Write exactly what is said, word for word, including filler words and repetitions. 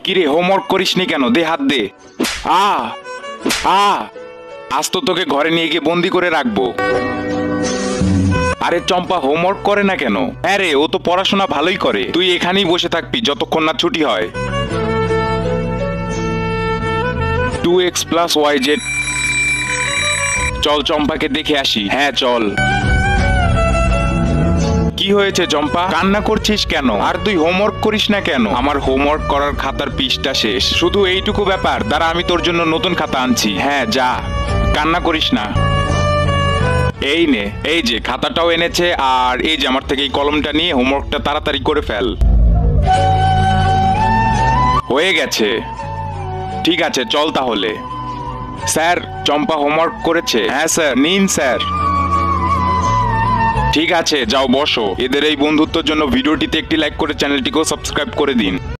কিরে হোমওয়ার্ক করিসনি কেন? দে হাত দে। আ আ আজ তো তোকে ঘরে নিয়ে গিয়ে বন্দি করে রাখবো। আরে চম্পা হোমওয়ার্ক করে না কেন? হ্যাঁ রে, ও তো পড়াশোনা ভালোই করে। তুই এখানেই বসে থাকবি যতক্ষণ না ছুটি হয়। Two X plus Y Z. চল চম্পাকে দেখে আসি। হ্যাঁ চল। কি হয়েছে চম্পা, কান্না করছিস কেন? আর তুই হোমওয়ার্ক করিস না কেন? আমার হোমওয়ার্ক করার খাতার পৃষ্ঠা শেষ। শুধু এইটুকু ব্যাপার? দাঁড়া আমি তোর জন্য নতুন খাতা আনছি। হ্যাঁ যা, কান্না করিস না। এই নে, এই যে খাতাটাও এনেছে, আর এই যে আমার থেকে এই কলমটা নিয়ে হোমওয়ার্কটা তাড়াতাড়ি করে ফেল। হয়ে গেছে। ঠিক আছে চল তাহলে। স্যার চম্পা হোমওয়ার্ক করেছে? হ্যাঁ স্যার। নিন স্যার। ঠিক আছে যাও বসো। এদের এই বন্ধুত্বের জন্য ভিডিওটিতে একটি লাইক করে চ্যানেলটিকেও সাবস্ক্রাইব করে দিন।